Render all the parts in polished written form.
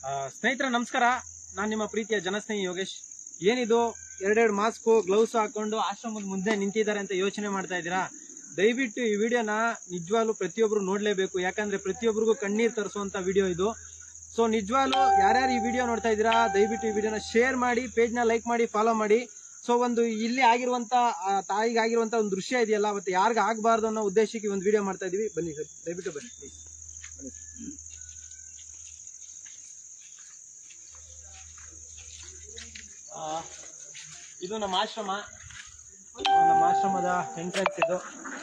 ಸ್ನೇಹಿತರೆ ನಮಸ್ಕಾರ, ನಾನು ನಿಮ್ಮ ಪ್ರೀತಿಯ ಜನಸ್ನೇಹಿ ಯೋಗೇಶ್. ಏನಿದು ಎರಡೆರಡು ಮಾಸ್ಕು ಗ್ಲೌಸ್ ಹಾಕೊಂಡು ಆಶ್ರಮದ ಮುಂದೆ ನಿಂತಿದ್ದಾರೆ ಅಂತ ಯೋಚನೆ ಮಾಡ್ತಾ ಇದ್ದೀರಾ? ದಯವಿಟ್ಟು ಈ ವಿಡಿಯೋನ ನಿಜವಾಗ್ಲೂ ಪ್ರತಿಯೊಬ್ರು ನೋಡ್ಲೇಬೇಕು, ಯಾಕಂದ್ರೆ ಪ್ರತಿಯೊಬ್ಬರಿಗೂ ಕಣ್ಣೀರ್ ತರಿಸುವಂತ ವಿಡಿಯೋ ಇದು. ಸೊ ನಿಜವಾಗ್ಲೂ ಯಾರ್ಯಾರು ಈ ವಿಡಿಯೋ ನೋಡ್ತಾ ಇದ್ದೀರಾ, ದಯವಿಟ್ಟು ಈ ವಿಡಿಯೋನ ಶೇರ್ ಮಾಡಿ, ಪೇಜ್ ನ ಲೈಕ್ ಮಾಡಿ, ಫಾಲೋ ಮಾಡಿ. ಸೊ ಒಂದು ಇಲ್ಲಿ ಆಗಿರುವಂತ ತಾಯಿಗೆ ಆಗಿರುವಂತ ಒಂದು ದೃಶ್ಯ ಇದೆಯಲ್ಲ, ಮತ್ತೆ ಯಾರಿಗ ಆಗಬಾರ್ದು ಅನ್ನೋ ಉದ್ದೇಶಕ್ಕೆ ಒಂದು ವಿಡಿಯೋ ಮಾಡ್ತಾ ಇದೀವಿ. ಬನ್ನಿ ಸರ್, ದಯವಿಟ್ಟು ಬನ್ನಿ ಪ್ಲೀಸ್. ಇದು ನಮ್ಮ ಆಶ್ರಮದ ಎಂಟ್ರೆನ್ಸ್. ಇದು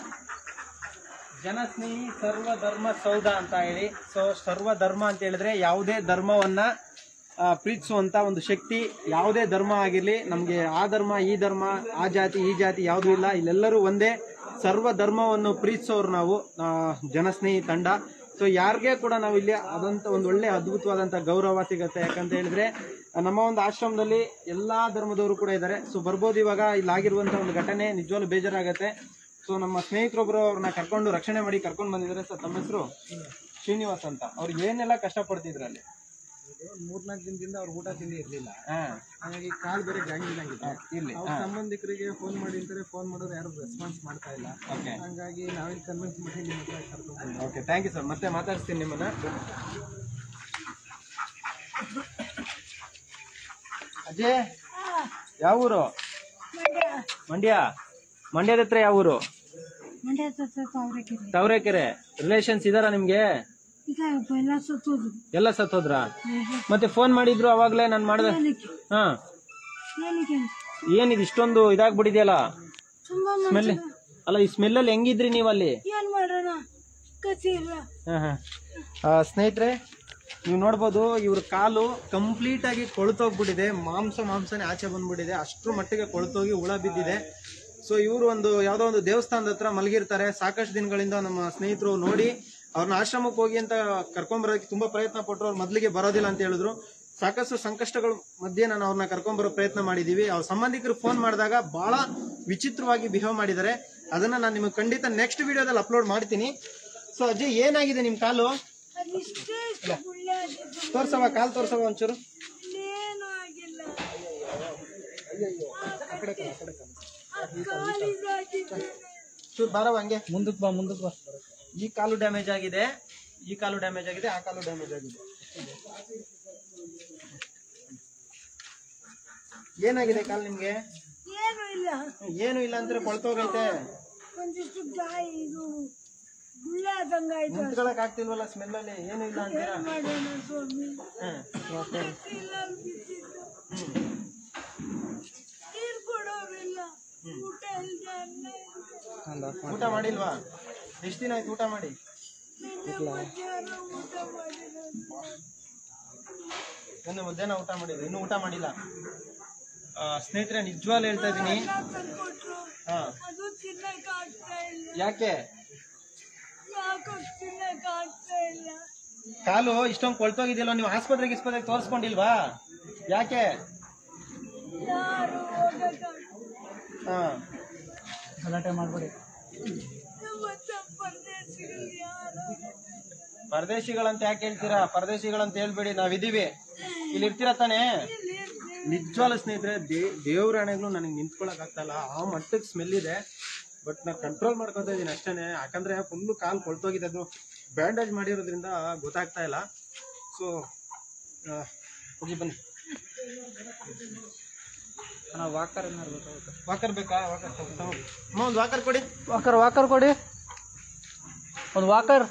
ಜನಸ್ನೇಹಿ ಸರ್ವಧರ್ಮ ಸೌಧ ಅಂತ ಹೇಳಿ. ಸೊ ಸರ್ವಧರ್ಮ ಅಂತ ಹೇಳಿದ್ರೆ ಯಾವುದೇ ಧರ್ಮವನ್ನ ಪ್ರೀತಿಸುವಂತ ಒಂದು ಶಕ್ತಿ. ಯಾವುದೇ ಧರ್ಮ ಆಗಿರ್ಲಿ, ನಮ್ಗೆ ಆ ಧರ್ಮ ಈ ಧರ್ಮ, ಆ ಜಾತಿ ಈ ಜಾತಿ ಯಾವುದೂ ಇಲ್ಲ. ಇಲ್ಲೆಲ್ಲರೂ ಒಂದೇ, ಸರ್ವ ಧರ್ಮವನ್ನು ಪ್ರೀತಿಸೋರು ನಾವು ಜನಸ್ನೇಹಿ ತಂಡ. ಸೊ ಯಾರಿಗೆ ಕೂಡ ನಾವು ಇಲ್ಲಿ ಅದಂತ ಒಂದು ಒಳ್ಳೆ ಅದ್ಭುತವಾದಂತ ಗೌರವ ಸಿಗತ್ತೆ. ಯಾಕಂತ ಹೇಳಿದ್ರೆ ನಮ್ಮ ಒಂದು ಆಶ್ರಮದಲ್ಲಿ ಎಲ್ಲಾ ಧರ್ಮದವರು ಕೂಡ ಇದ್ದಾರೆ. ಸೊ ಬರ್ಬೋದು. ಇವಾಗ ಇಲ್ಲಿ ಆಗಿರುವಂತ ಒಂದು ಘಟನೆ ನಿಜವಾಗ್ಲೂ ಬೇಜಾರಾಗತ್ತೆ. ಸೊ ನಮ್ಮ ಸ್ನೇಹಿತರೊಬ್ರು ಅವ್ರನ್ನ ಕರ್ಕೊಂಡು ರಕ್ಷಣೆ ಮಾಡಿ ಕರ್ಕೊಂಡು ಬಂದಿದ್ದಾರೆ. ಸರ್ ತಮ್ಮ ಹೆಸರು? ಶ್ರೀನಿವಾಸ್ ಅಂತ. ಅವ್ರಿಗೆ ಏನೆಲ್ಲ ಕಷ್ಟ ಪಡ್ತಿದ್ರು ಅಲ್ಲಿ? 3-4 ದಿನದಿಂದ ಅವ್ರ ಊಟ ತಿಂಡಿ ಇರ್ಲಿಲ್ಲ. ಹಾಗಾಗಿ ಕಾಲ್ ಬೇರೆ ಜಾಗಿಂದಾಗಿದೆ. ಇಲ್ಲಿ ಅವ್ರ ಸಂಬಂಧಿಕರಿಗೆ ಫೋನ್ ಮಾಡಿ ಅಂತಾರೆ, ಫೋನ್ ಮಾಡೋರು ಯಾರು ರೆಸ್ಪಾನ್ಸ್ ಮಾಡ್ತಾ ಇಲ್ಲ. ಹಂಗಾಗಿ ನಾವೇನು ಕನ್ವಿನ್ಸ್ ಮಾಡಿ ನಿಮ್ಮ ಹತ್ರ ಕರ್ಕೊಂಡು. Okay, thank you sir. ಮತ್ತೆ ಮಾತಾಡ್ತೀನಿ ನಿಮ್ಮನ್ನ. ಅಜಯ್, ಯಾವ ಊರು? ಮಂಡ್ಯದ ಹತ್ರ ಯಾವ ಊರು? ತಾವರೆಕೆರೆ. ರಿಲೇಷನ್ಸ್ ಇದಾರ ನಿಮ್ಗೆ? ಎಲ್ಲ ಸತ್ತೋದ್ರ? ಮತ್ತೆ ಫೋನ್ ಮಾಡಿದ್ರು ಅವಾಗ್ಲೇ ನಾನು ಮಾಡ್ದೆ. ಹಾ, ಏನಿದು ಇಷ್ಟೊಂದು ಇದಾಗ್ಬಿಟ್ಟಿದೆಯಲ್ಲ ಸ್ಮೆಲ್? ಅಲ್ಲ, ಈ ಸ್ಮೆಲ್ ಅಲ್ಲಿ ಹೆಂಗಿದ್ರಿ ನೀವು ಅಲ್ಲಿ? ಸ್ನೇಹಿತರೆ ನೀವು ನೋಡ್ಬೋದು, ಇವ್ರ ಕಾಲು ಕಂಪ್ಲೀಟ್ ಆಗಿ ಕೊಳ್ತೋಗ್ಬಿಟ್ಟಿದೆ. ಮಾಂಸನೇ ಆಚೆ ಬಂದ್ಬಿಟ್ಟಿದೆ. ಅಷ್ಟ್ರ ಮಟ್ಟಿಗೆ ಕೊಳ್ತೋಗಿ ಹುಳ ಬಿದ್ದಿದೆ. ಸೊ ಇವರು ಯಾವ್ದೋ ಒಂದು ದೇವಸ್ಥಾನದ ಹತ್ರ ಮಲಗಿರ್ತಾರೆ. ಸಾಕಷ್ಟು ದಿನಗಳಿಂದ ನಮ್ಮ ಸ್ನೇಹಿತರು ನೋಡಿ ಅವ್ರನ್ನ ಆಶ್ರಮಕ್ಕೆ ಹೋಗಿ ಅಂತ ಕರ್ಕೊಂಡ್ಬರೋದಕ್ಕೆ ತುಂಬಾ ಪ್ರಯತ್ನ ಪಟ್ಟರು. ಅವ್ರು ಮೊದಲಿಗೆ ಬರೋದಿಲ್ಲ ಅಂತ ಹೇಳಿದ್ರು. ಸಾಕಷ್ಟು ಸಂಕಷ್ಟಗಳ ಮಧ್ಯೆ ನಾನು ಅವ್ರನ್ನ ಕರ್ಕೊಂಡ್ಬರೋ ಪ್ರಯತ್ನ ಮಾಡಿದೀವಿ. ಅವ್ರ ಸಂಬಂಧಿಕರು ಫೋನ್ ಮಾಡಿದಾಗ ಬಹಳ ವಿಚಿತ್ರವಾಗಿ ಬಿಹೇವ್ ಮಾಡಿದ್ದಾರೆ. ಅದನ್ನ ನಾನು ನಿಮಗೆ ಖಂಡಿತ ನೆಕ್ಸ್ಟ್ ವಿಡಿಯೋದಲ್ಲಿ ಅಪ್ಲೋಡ್ ಮಾಡ್ತೀನಿ. ಸೊ ಅಜಯ್, ಏನಾಗಿದೆ ನಿಮ್ ಕಾಲು? ತೋರ್ಸವ, ಕಾಲು ತೋರ್ಸವ ಒಂಚೂರು. ಚೂರು ಬಾರವ, ಹಂಗೆ ಮುಂದಕ್ಕೆ ಬಾ. ಈ ಕಾಲು ಡ್ಯಾಮೇಜ್ ಆಗಿದೆ, ಆ ಕಾಲು ಡ್ಯಾಮೇಜ್ ಆಗಿದೆ. ಏನಾಗಿದೆ ಕಾಲು ನಿಮ್ಗೆ? ಏನು ಇಲ್ಲ ಅಂದ್ರೆ ಕೊಳ್ತೋಗೈತೆ. ನಿಂತ್ಕೊಳಕ್ ಆಗ್ತಿಲ್ವಲ್ಲ ಸ್ಮೆಲ್ ಅಲ್ಲಿ. ಏನು ಇಲ್ಲ ಅಂತೀರಾ? ಊಟ ಮಾಡಿಲ್ವಾ? ಎಷ್ಟು ದಿನ ಆಯ್ತು ಊಟ ಮಾಡಿ? ಒಂದು ಮಧ್ಯಾಹ್ನ ಊಟ ಮಾಡಿದ್ರಿ, ಇನ್ನೂ ಊಟ ಮಾಡಿಲ್ಲ. ಸ್ನೇಹಿತರೆ ನಿಜವಾಗ್ಲೂ ಹೇಳ್ತಾ ಇದೀನಿ. ಯಾಕೆ ಕಾಲು ಇಷ್ಟೊಂದು ಕೊಳ್ತೋಗಿದೆಯಲ್ಲ? ನೀವು ಆಸ್ಪತ್ರೆಗೆ ತೋರಿಸ್ಕೊಂಡಿಲ್ವಾ? ಯಾಕೆ? ಗಲಾಟೆ ಮಾಡ್ಬೇಡಿ. ಪರದೇಶಿಗಳಂತ ಯಾಕೆ ಹೇಳ್ತೀರಾ? ಪರದೇಶಿಗಳಂತ ಹೇಳ್ಬೇಡಿ, ನಾವಿದೀವಿ, ಇಲ್ಲಿ ಇರ್ತೀರ ತಾನೇ? ನಿಜವಾಗ್ಲೂ ಸ್ನೇಹಿತರೆ, ದೇವರಾಣೆಗಳು ನನಗೆ ನಿಂತ್ಕೊಳಕ್ ಆಗ್ತಾ ಇಲ್ಲ. ಆ ಮಟ್ಟಕ್ಕೆ ಸ್ಮೆಲ್ ಇದೆ. ಬಟ್ ನಾ ಕಂಟ್ರೋಲ್ ಮಾಡ್ಕೊತಾ ಇದೀನಿ ಅಷ್ಟೇನೆ. ಯಾಕಂದ್ರೆ ಫುಲ್ ಕಾಲು ಕೊಳ್ತೋಗಿದೆ. ಅದು ಬ್ಯಾಂಡೇಜ್ ಮಾಡಿರೋದ್ರಿಂದ ಗೊತ್ತಾಗ್ತಾ ಇಲ್ಲ. ಸೊ ಹೋಗಿ ಬನ್ನಿ. ವಾಕರ್ ಬೇಕಾ? ಒಂದು ವಾಕರ್ ಕೊಡಿ. ವಾಕರ್ ಕೊಡಿ, ಒಂದು ವಾಕರ್.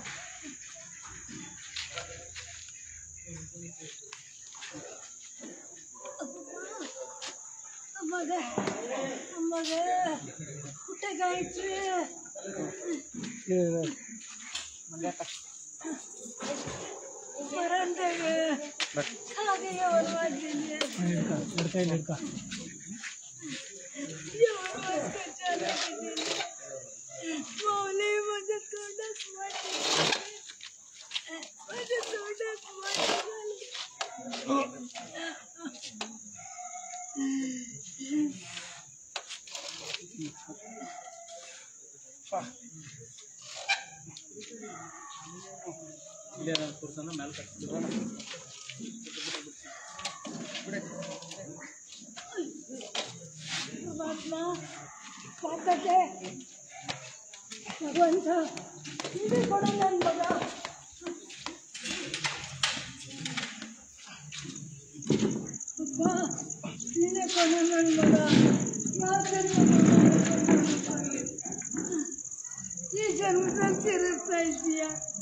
ಇಲ್ಲೇ ನಾನು ಕೂರ್ಸೋಣ, ಮೇಲೆ ಕಟ್ತಿದ್ರು. ಪಾಪಕ್ಕೆ ಭಗವಂತ ಇದು ಕೊಡು ನನ್ನ ಮಗ. ಅಪ್ಪ ನೀನೇ ಕೊಡು ನನ್ನ ಮಗ. ಈ ಜನ್ಮದಲ್ಲಿ ತಿರುಗ್ತಾ ಇದೀಯ.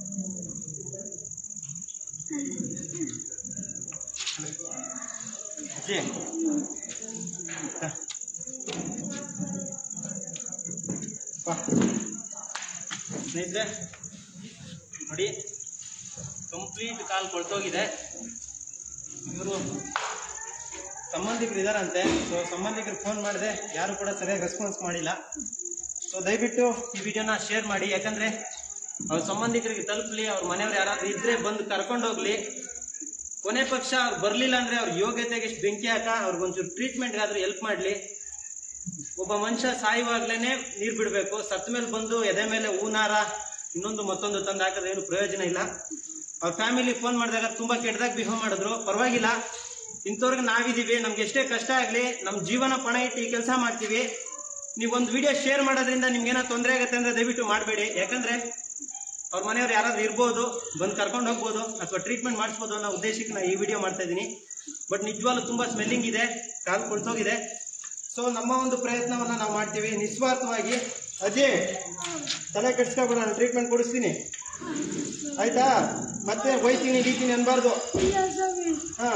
ಸ್ನೇಹಿತರೆ ನೋಡಿ, ಕಂಪ್ಲೀಟ್ ಕಾಲ್ ಕೊಳ್ತೋಗಿದೆ. ಇವರು ಸಂಬಂಧಿಕರು ಇದಾರಂತೆ. ಸೊ ಸಂಬಂಧಿಕರು ಫೋನ್ ಮಾಡಿದೆ, ಯಾರು ಕೂಡ ಸರಿಯಾಗಿ ರೆಸ್ಪಾನ್ಸ್ ಮಾಡಿಲ್ಲ. ಸೊ ದಯವಿಟ್ಟು ಈ ವಿಡಿಯೋನ ಶೇರ್ ಮಾಡಿ, ಯಾಕಂದ್ರೆ ಅವ್ರ ಸಂಬಂಧಿಕರಿಗೆ ತಲುಪಲಿ. ಅವ್ರ ಮನೆಯವ್ರು ಯಾರಾದ್ರೂ ಇದ್ರೆ ಬಂದು ಕರ್ಕೊಂಡು ಹೋಗ್ಲಿ. ಕೊನೆ ಪಕ್ಷ ಅವ್ರು ಬರ್ಲಿಲ್ಲ ಅಂದ್ರೆ ಅವ್ರ ಯೋಗ್ಯತೆಗೆ ಎಷ್ಟು ಬೆಂಕಿ ಹಾಕ ಅವ್ರಿಗೊಂಚೂರು ಟ್ರೀಟ್ಮೆಂಟ್ಗಾದ್ರೂ ಹೆಲ್ಪ್ ಮಾಡ್ಲಿ. ಒಬ್ಬ ಮನುಷ್ಯ ಸಾಯುವಾಗ್ಲೇನೆ ನೀರ್ ಬಿಡ್ಬೇಕು. ಸತ್ತ ಮೇಲೆ ಬಂದು ಎದೆ ಮೇಲೆ ಹೂನಾರ ಇನ್ನೊಂದು ಮತ್ತೊಂದು ತಂದು ಹಾಕಿದ್ರೆ ಏನು ಪ್ರಯೋಜನ ಇಲ್ಲ. ಅವ್ರ ಫ್ಯಾಮಿಲಿ ಫೋನ್ ಮಾಡಿದಾಗ ತುಂಬಾ ಕೆಟ್ಟದಾಗ ಬಿಹೇವ್ ಮಾಡಿದ್ರು. ಪರವಾಗಿಲ್ಲ, ಇಂಥವ್ರಿಗೆ ನಾವಿದೀವಿ. ನಮ್ಗೆ ಎಷ್ಟೇ ಕಷ್ಟ ಆಗ್ಲಿ ನಮ್ ಜೀವನ ಪಣ ಇಟ್ಟು ಈ ಕೆಲಸ ಮಾಡ್ತೀವಿ. ನೀವೊಂದು ವಿಡಿಯೋ ಶೇರ್ ಮಾಡೋದ್ರಿಂದ ನಿಮ್ಗೆ ಏನೋ ತೊಂದರೆ ಆಗುತ್ತೆ ಅಂದ್ರೆ ದಯವಿಟ್ಟು ಮಾಡಬೇಡಿ. ಯಾಕಂದ್ರೆ ಅವ್ರ ಮನೆಯವ್ರು ಯಾರಾದ್ರೂ ಇರ್ಬೋದು, ಬಂದು ಕರ್ಕೊಂಡು ಹೋಗ್ಬೋದು ಅಥವಾ ಟ್ರೀಟ್ಮೆಂಟ್ ಮಾಡಿಸ್ಬೋದು ಅನ್ನೋ ಉದ್ದೇಶಕ್ಕೆ ನಾನು ಈ ವಿಡಿಯೋ ಮಾಡ್ತಾ ಇದ್ದೀನಿ. ಬಟ್ ನಿಜವಾಗ್ಲೂ ತುಂಬಾ ಸ್ಮೆಲ್ಲಿಂಗ್ ಇದೆ, ಕಾಲು ಕೊಳ್ತೋಗಿದೆ. ಸೊ ನಮ್ಮ ಒಂದು ಪ್ರಯತ್ನವನ್ನ ನಾವು ಮಾಡ್ತೀವಿ ನಿಸ್ವಾರ್ಥವಾಗಿ. ಅಜಯ್ ತಲೆ ಕೆಡ್ಸ್ಕೊಬೇಡ, ನಾನು ಟ್ರೀಟ್ಮೆಂಟ್ ಕೊಡಿಸ್ತೀನಿ ಆಯ್ತಾ. ಮತ್ತೆ ಹೋಯ್ತೀನಿ ಗೀತೀನಿ ಅನ್ಬಾರ್ದು. ಹಾ,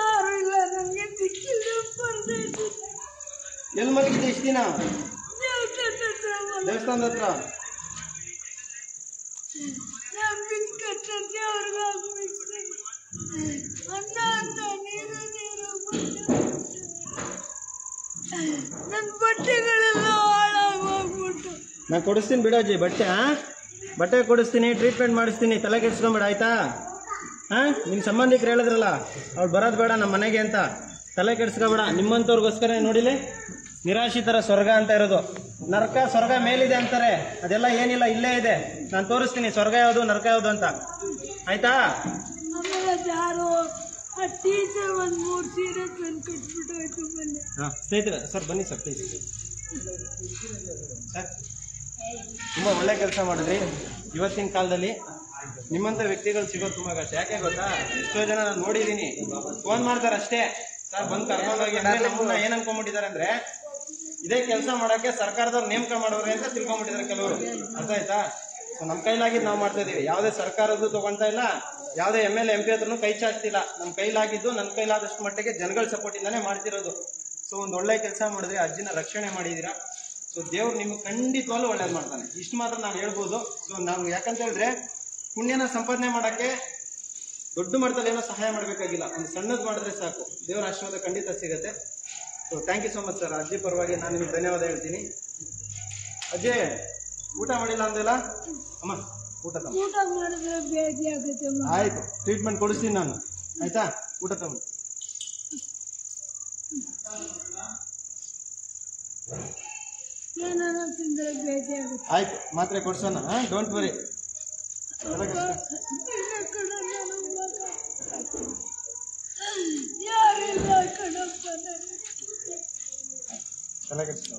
ಎಲ್ಲಿ ಮಲಗಿದೆ ಇಷ್ಟ ದಿನ? ದೇವಸ್ಥಾನದ ಹತ್ರ. ನನ್ನ ಬಟ್ಟೆಗಳೆಲ್ಲ ಹಾಳಾಗೋಗ್ಬಿಟ್ಟು. ನಾನು ಕೊಡಿಸ್ತೀನಿ ಬಿಡೋಜಿ, ಬಟ್ಟೆ ಕೊಡಿಸ್ತೀನಿ, ಟ್ರೀಟ್ಮೆಂಟ್ ಮಾಡಿಸ್ತೀನಿ, ತಲೆ ಕೆಡ್ಸ್ಕೊಂಬೇಡ ಆಯ್ತಾ. ನಿಮ್ ಸಂಬಂಧಿಕರು ಹೇಳಿದ್ರಲ್ಲ ಅವ್ಳು ಬರೋದು ಬೇಡ ನಮ್ಮ ಮನೆಗೆ ಅಂತ, ತಲೆ ಕೆಡ್ಸ್ಕೊಬೇಡ. ನಿಮ್ಮಂತವ್ರಿಗೋಸ್ಕರ ನೋಡಿಲಿ ನಿರಾಶಿತರ ಸ್ವರ್ಗ ಅಂತ ಇರೋದು. ನರಕ ಸ್ವರ್ಗ ಮೇಲಿದೆ ಅಂತಾರೆ, ಅದೆಲ್ಲ ಏನಿಲ್ಲ, ಇಲ್ಲೇ ಇದೆ. ನಾನು ತೋರಿಸ್ತೀನಿ ಸ್ವರ್ಗ ಯಾವುದು ನರಕ ಯಾವುದು ಅಂತ ಆಯ್ತಾ. ಆಮೇಲೆ ಯಾರು ಆ ಟೀಚರ್ ಒಂದು 3 ಸೀರೆ ತಂದು ಕಟ್ಬಿಟ್ಟು ಹೋಯ್ತು ಮೊನ್ನೆ. ಸ್ನೇಹಿತರೆ ಸರ್ ಬನ್ನಿ ಸರ್ ಪ್ಲೀಸ್. ಸರ್ ತುಂಬ ಒಳ್ಳೆ ಕೆಲಸ ಮಾಡಿದ್ರಿ. ಇವತ್ತಿನ ಕಾಲದಲ್ಲಿ ನಿಮ್ಮಂಥ ವ್ಯಕ್ತಿಗಳು ಸಿಗೋದು ತುಂಬ ಕಷ್ಟ. ಯಾಕೆ ಗೊತ್ತಾ, ಎಷ್ಟೋ ಜನ ನಾನು ನೋಡಿದ್ದೀನಿ, ಫೋನ್ ಮಾಡ್ತಾರೆ ಅಷ್ಟೇ, ಸರ್ ಬಂದು ಕರ್ಕೊಂಡೋಗಿ. ಅಂದ್ರೆ ನಮ್ಮನ್ನ ಏನ್ ಅನ್ಕೊಂಡ್ಬಿಟ್ಟಿದ್ದಾರೆ ಅಂದ್ರೆ ಇದೇ ಕೆಲಸ ಮಾಡಕ್ಕೆ ಸರ್ಕಾರದವ್ರು ನೇಮಕ ಮಾಡೋರೆ ಅಂತ ತಿಳ್ಕೊಂಡ್ಬಿಟ್ಟಿದ್ದಾರೆ ಕೆಲವರು. ಅರ್ಥ ಆಯ್ತಾ? ಸೊ ನಮ್ಮ ಕೈಲಾಗಿದ್ದು ನಾವು ಮಾಡ್ತಾ ಇದೀವಿ. ಯಾವುದೇ ಸರ್ಕಾರದ್ದು ತಗೊಂತಾ ಇಲ್ಲ, ಯಾವುದೇ MLA MP ಹತ್ರನು ಕೈ ಚಾಚ್ತಿಲ್ಲ. ನಮ್ಮ ಕೈಲಾಗಿದ್ದು ನನ್ನ ಕೈಲಾದಷ್ಟು ಮಟ್ಟಿಗೆ ಜನಗಳ ಸಪೋರ್ಟ್ ಇಂದಾನೆ ಮಾಡ್ತಿರೋದು. ಸೊ ಒಂದು ಒಳ್ಳೆ ಕೆಲಸ ಮಾಡಿದ್ರೆ, ಅಜ್ಜಿನ ರಕ್ಷಣೆ ಮಾಡಿದೀರಾ. ಸೊ ದೇವ್ರು ನಿಮ್ಗೆ ಖಂಡಿತವಾಗ್ಲೂ ಒಳ್ಳೇದು ಮಾಡ್ತಾನೆ. ಇಷ್ಟು ಮಾತ್ರ ನಾನು ಹೇಳ್ಬೋದು. ಸೊ ನಾವು ಯಾಕಂತ ಹೇಳಿದ್ರೆ ಪುಣ್ಯನ ಸಂಪಾದನೆ ಮಾಡಕ್ಕೆ ದೊಡ್ಡ ಮಟ್ಟದಲ್ಲಿ ಏನೋ ಸಹಾಯ ಮಾಡಬೇಕಾಗಿಲ್ಲ, ಒಂದು ಸಣ್ಣದು ಮಾಡಿದ್ರೆ ಸಾಕು, ದೇವರ ಆಶೀರ್ವಾದ ಖಂಡಿತ ಸಿಗುತ್ತೆ. So thank you so much sir. ಅಜ್ಜಿ ಪರವಾಗಿ ನಾನು ನಿಮ್ಗೆ ಧನ್ಯವಾದ ಹೇಳ್ತೀನಿ. ಅಜ್ಜಿ ಊಟ ಮಾಡಿಲ್ಲ ಅಂದಿಲ್ಲ ಅಮ್ಮ, ಊಟ ಮಾಡಿದ್ರೆ ಬೇದಿ ಆಗುತ್ತೆ. ಆಯ್ತು, ಟ್ರೀಟ್ಮೆಂಟ್ ಕೊಡಿಸ್ತೀನಿ ನಾನು ಆಯ್ತಾ. ಊಟ ತಗೊಂಡು ಏನಾರ ತಿಂದ್ರೆ ಬೇದಿ ಆಗುತ್ತೆ. ಆಯ್ತು, ಮಾತ್ರೆ ಕೊಡ್ಸೋಣ. Don't worry. ಯಾರಿಲ್ಲ ಕಣಪ್ಪ, ತಲೆ ಕೆಡಿಸ್ಕೊ.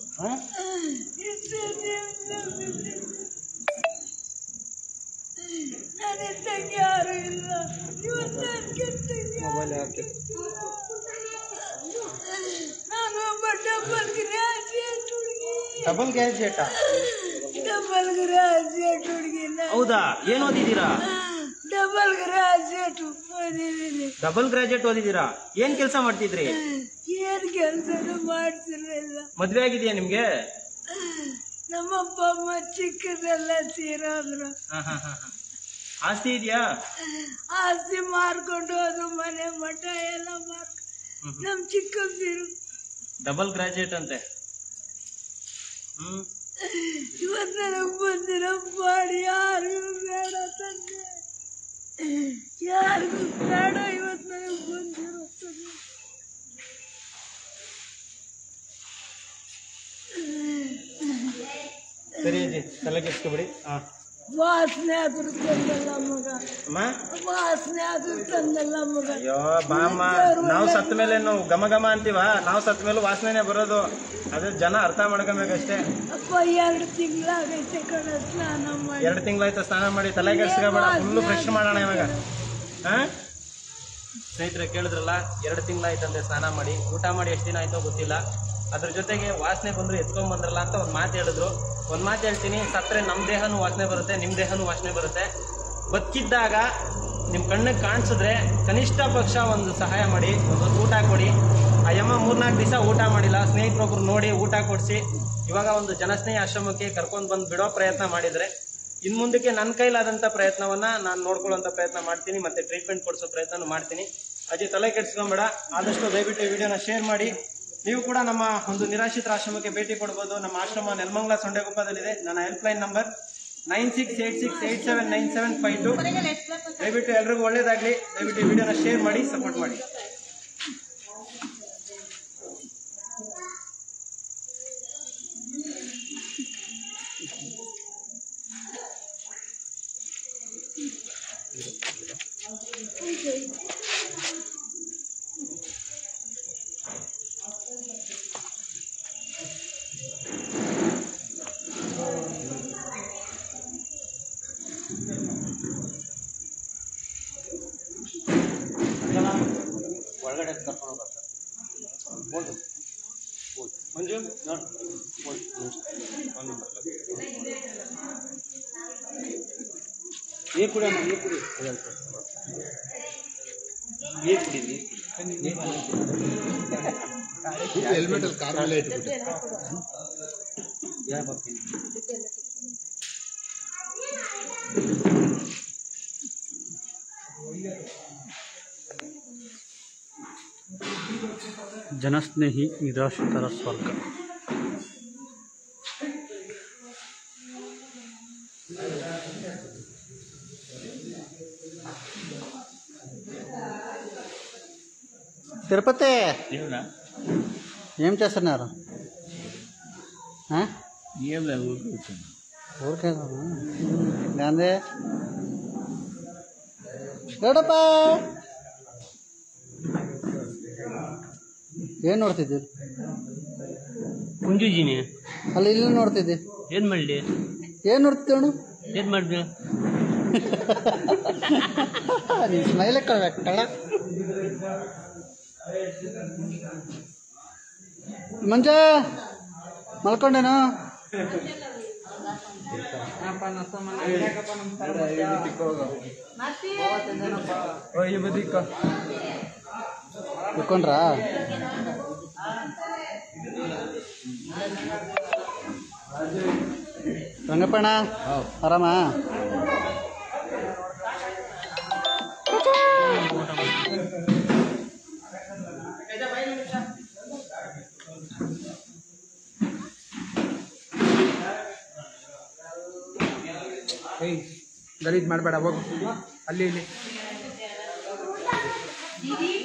ನನ್ನ ಯಾರು ಇಲ್ಲ. ಇವತ್ತು ಮೊಬೈಲ್ ಹಾಕಿ. ನಾನು ಒಬ್ಬ ಡಬಲ್ ಗ್ರಾಜುಯೇಟ್ ಹುಡುಗಿ. ಡಬಲ್ ಗ್ರಾಜುಯೇಟಾ? ಡಬಲ್ ಗ್ರಾಜುಯೇಟ್ ಹುಡುಗಿ. ಹೌದಾ? ಏನ್ ಓದಿದ್ದೀರಾ? ಡಬಲ್ ಗ್ರಾಜುಯೇಟ್ ಓದಿದ್ದೀನಿ. ಡಬಲ್ ಗ್ರಾಜುಯೇಟ್ ಓದಿದ್ದೀರಾ? ಏನ್ ಕೆಲಸ ಮಾಡ್ತಿದ್ರಿ? ಏನ್ ಕೆಲಸನೂ ಮಾಡ್ತಿರ್ಲಿಲ್ಲ. ಮದ್ವೆ ಆಗಿದೆಯಾ ನಿಮ್ಗೆ? ನಮ್ಮಪ್ಪ ಅಮ್ಮ ಚಿಕ್ಕದೆಲ್ಲ ತೀರೋದ್ರು. ಆಸ್ತಿ ಇದೆಯಾ? ಆಸ್ತಿ ಮಾರ್ಕೊಂಡು ಹೋದ್ರು, ಮನೆ ಮಠ ಎಲ್ಲ ಮಾರ್ಕೊಂಡು. ನಮ್ ಚಿಕ್ಕಂದಿರು ಡಬಲ್ ಗ್ರಾಜುಯೇಟ್ ಅಂತೆ. ಇವತ್ತು ನನಗ್ ಬಂದಿರೋ ಬಾಡಿ ಯಾರಿಗೂ ಬೇಡ ತಂದೆ, ಯಾರಿಗೂ ಬೇಡ. ಇವತ್ತು ನನಗ್ ಬಂದಿರೋ ಸರಿ ಅಜ್ಜಿ, ತಲೆ ಕೆಡಿಸ್ಕೊಬಿಡಿ. ವಾಸನೆ ಆದ್ರೂ ತಂದಲ್ಲ ಮಗ, ಅಮ್ಮ ವಾಸನೆ ಆದ್ರೂ ತಂದಲ್ಲ ಮಗ. ಅಯ್ಯೋ ಬಾಮ್ಮ, ನಾವು ಸತ್ತ ಮೇಲೆ ಘಮ ಘಮ ಅಂತೀವ, ನಾವು ಸತ್ತ ಮೇಲೂ ವಾಸನೆ ಬರೋದು. ಅದೇ ಜನ ಅರ್ಥ ಮಾಡ್ಕೊಬೇಕಷ್ಟೇ. ಅಪ್ಪ 2 ತಿಂಗಳಾಗೈತೆ ಕಣ ಸ್ನಾನ ಮಾಡಿ. 2 ತಿಂಗಳಾಯ್ತು ಸ್ನಾನ ಮಾಡಿ, ತಲೆ ಕೆಡಿಸ್ಕೋಬೇಡ, ಫುಲ್ಲು ಫ್ರೆಶ್ ಮಾಡೋಣ ಇವಾಗ. ಹಾ ಸ್ನೇಹಿತರೆ ಕೇಳಿದ್ರಲ್ಲ, 2 ತಿಂಗಳಾಯ್ತಂದೆ ಸ್ನಾನ ಮಾಡಿ. ಊಟ ಮಾಡಿ ಎಷ್ಟು ದಿನ ಆಯ್ತೋ ಗೊತ್ತಿಲ್ಲ. ಅದ್ರ ಜೊತೆಗೆ ವಾಸನೆ ಬಂದ್ರು ಎತ್ಕೊಂಡ್ಬಂದ್ರಲ್ಲ ಅಂತ ಒಂದು ಮಾತು ಹೇಳಿದ್ರು. ಒಂದು ಮಾತು ಹೇಳ್ತೀನಿ, ಸತ್ತರೆ ನಮ್ಮ ದೇಹನೂ ವಾಸನೆ ಬರುತ್ತೆ, ನಿಮ್ಮ ದೇಹನೂ ವಾಸನೆ ಬರುತ್ತೆ. ಬದುಕಿದ್ದಾಗ ನಿಮ್ಮ ಕಣ್ಣಿಗೆ ಕಾಣಿಸಿದ್ರೆ ಕನಿಷ್ಠ ಪಕ್ಷ ಒಂದು ಸಹಾಯ ಮಾಡಿ, ಒಂದು ಊಟ ಕೊಡಿ. ಆ ಯಮ್ಮ 3-4 ದಿವಸ ಊಟ ಮಾಡಿಲ್ಲ. ಸ್ನೇಹಿತರೊಬ್ರು ನೋಡಿ ಊಟ ಕೊಡಿಸಿ ಇವಾಗ ಒಂದು ಜನಸ್ನೇಹಿ ಆಶ್ರಮಕ್ಕೆ ಕರ್ಕೊಂಡು ಬಂದು ಬಿಡೋ ಪ್ರಯತ್ನ ಮಾಡಿದರೆ, ಇನ್ನು ಮುಂದಕ್ಕೆ ನನ್ನ ಕೈಲಾದಂಥ ಪ್ರಯತ್ನವನ್ನು ನಾನು ನೋಡ್ಕೊಳ್ಳೋಂಥ ಪ್ರಯತ್ನ ಮಾಡ್ತೀನಿ, ಮತ್ತು ಟ್ರೀಟ್ಮೆಂಟ್ ಕೊಡಿಸೋ ಪ್ರಯತ್ನ ಮಾಡ್ತೀನಿ. ಅಜ್ಜಿ ತಲೆ ಕೆಡಿಸ್ಕೊಂಬೇಡ, ಆದಷ್ಟು ದಯವಿಟ್ಟು ಈ ವಿಡಿಯೋನ ಶೇರ್ ಮಾಡಿ. ನೀವು ಕೂಡ ನಮ್ಮ ಒಂದು ನಿರಾಶ್ರಿತರ ಆಶ್ರಮಕ್ಕೆ ಭೇಟಿ ಕೊಡ್ಬೋದು. ನಮ್ಮ ಆಶ್ರಮ ನೆಲಮಂಗಲ ಸೊಂಡೆಗುಪ್ಪದಲ್ಲಿದೆ. ನನ್ನ ಹೆಲ್ಪ್ಲೈನ್ ನಂಬರ್ 9686879752. ದಯವಿಟ್ಟು ಎಲ್ರಿಗೂ ಒಳ್ಳೇದಾಗಲಿ. ದಯವಿಟ್ಟು ಈ ವಿಡಿಯೋನ ಶೇರ್ ಮಾಡಿ, ಸಪೋರ್ಟ್ ಮಾಡಿ. ಒಳಗಡೆ ಕರ್ಕೊಂಡು ಹೋಗ್ತಾರೆ ಮಂಜು ನೋಡಿ ನೀರು ಕುಡಿ ಅಮ್ಮ, ನೀರು ಕುಡಿ, ನೀರು ಕುಡಿ, ಹೆಲ್ಮೆಟ್ ಅಲ್ಲಿ ಕಾರಲ್ಲೇ ಇಟ್ಬಿಟ್ಟು ಯಾರು ಬರ್ತೀನಿ. ಜನಸ್ನೇಹಿ ನಿರಾಶ್ರಿತರ ಸ್ವರ್ಗ. తిరుపతి ఏం చేస్తున్నారు? ఏం లేదు, ఊరికి వచ్చాను. ఊరికే గాంధీ ಗೌಡಪ್ಪ ಏನು ನೋಡ್ತಿದ್ದೀರಿ? ಕುಂಜುಜಿನಿ ಅಲ್ಲಿ ಇಲ್ಲಿ ನೋಡ್ತಿದ್ದಿ, ಏನು ಮಾಡಲಿ? ಏನು ನೋಡ್ತಿದ್ದೆ ಅಣ್ಣ? ಏನು ಮಾಡಿದೆ? ನೀನು ಸ್ಮೈಲ್ ಕೊಡ್ಬೇಕು ಕಳ್ಳ. ಮಂಜ ಮಲ್ಕೊಂಡೇನು? ಇಟ್ಕೊಂಡ್ರಾ? ರಂಗಪ್ಪಣ್ಣ ಆರಾಮ? ಗಲೀಜ್ ಮಾಡಬೇಡ, ಹೋಗು ಅಲ್ಲಿ ಇಲ್ಲಿ.